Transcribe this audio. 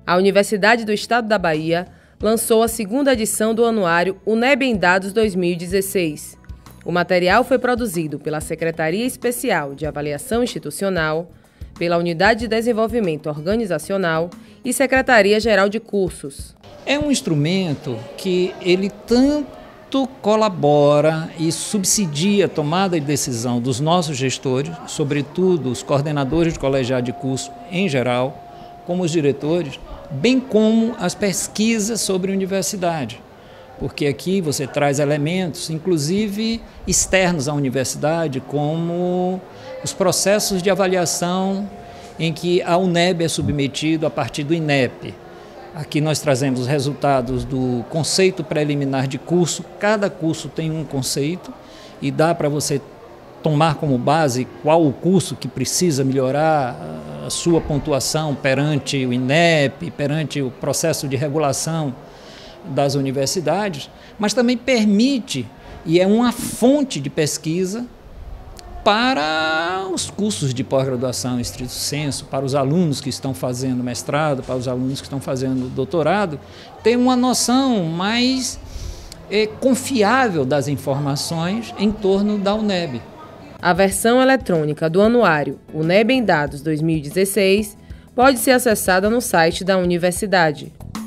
A Universidade do Estado da Bahia lançou a segunda edição do anuário UNEB em Dados 2016. O material foi produzido pela Secretaria Especial de Avaliação Institucional, pela Unidade de Desenvolvimento Organizacional e Secretaria-Geral de Cursos. É um instrumento que ele tanto colabora e subsidia a tomada de decisão dos nossos gestores, sobretudo os coordenadores de colegiado de curso em geral, como os diretores, bem como as pesquisas sobre a universidade. Porque aqui você traz elementos, inclusive externos à universidade, como os processos de avaliação em que a UNEB é submetido a partir do INEP. Aqui nós trazemos os resultados do conceito preliminar de curso. Cada curso tem um conceito e dá para você tomar como base qual o curso que precisa melhorar a sua pontuação perante o INEP, perante o processo de regulação das universidades, mas também permite e é uma fonte de pesquisa para os cursos de pós-graduação em estrito senso, para os alunos que estão fazendo mestrado, para os alunos que estão fazendo doutorado, ter uma noção mais confiável das informações em torno da UNEB. A versão eletrônica do anuário UNEB em Dados 2016 pode ser acessada no site da universidade.